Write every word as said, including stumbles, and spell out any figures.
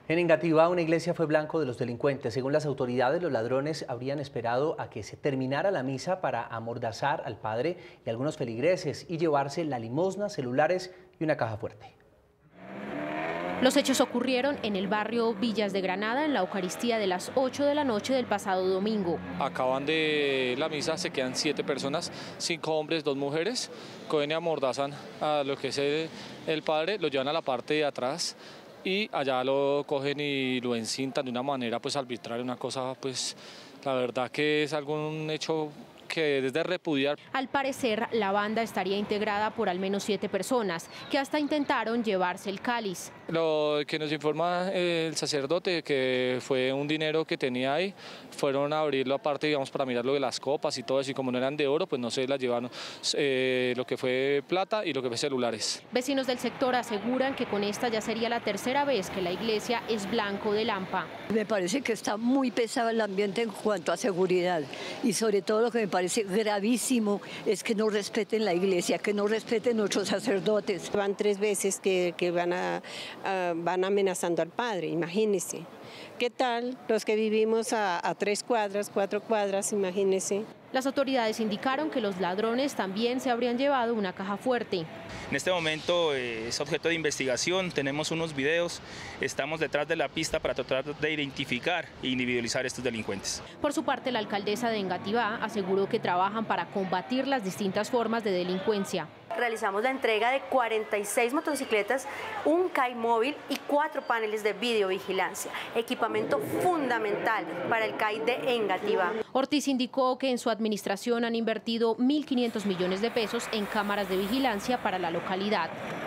En Engativá, una iglesia fue blanco de los delincuentes. Según las autoridades, los ladrones habrían esperado a que se terminara la misa para amordazar al padre y algunos feligreses y llevarse la limosna, celulares y una caja fuerte. Los hechos ocurrieron en el barrio Villas de Granada, en la Eucaristía de las ocho de la noche del pasado domingo. Acaban de la misa, se quedan siete personas, cinco hombres, dos mujeres, cogen y amordazan a lo que es el, el padre, lo llevan a la parte de atrás y allá lo cogen y lo encintan de una manera pues arbitraria, una cosa pues la verdad que es algún hecho que es de repudiar. Al parecer, la banda estaría integrada por al menos siete personas, que hasta intentaron llevarse el cáliz. Lo que nos informa el sacerdote, que fue un dinero que tenía ahí, fueron a abrirlo aparte, digamos, para mirar lo de las copas y todo eso, y como no eran de oro, pues no se las llevaron eh, lo que fue plata y lo que fue celulares. Vecinos del sector aseguran que con esta ya sería la tercera vez que la iglesia es blanco de Lampa. Me parece que está muy pesado el ambiente en cuanto a seguridad y sobre todo lo que me parece gravísimo es que no respeten la iglesia, que no respeten nuestros sacerdotes. Van tres veces que, que van, a, a, van amenazando al padre, imagínense. ¿Qué tal los que vivimos a, a tres cuadras, cuatro cuadras, imagínense? Las autoridades indicaron que los ladrones también se habrían llevado una caja fuerte. En este momento eh, es objeto de investigación, tenemos unos videos, estamos detrás de la pista para tratar de identificar e individualizar a estos delincuentes. Por su parte, la alcaldesa de Engativá aseguró que trabajan para combatir las distintas formas de delincuencia. Realizamos la entrega de cuarenta y seis motocicletas, un C A I móvil y cuatro paneles de videovigilancia, equipamiento fundamental para el C A I de Engativá. Ortiz indicó que en su administración han invertido mil quinientos millones de pesos en cámaras de vigilancia para la localidad.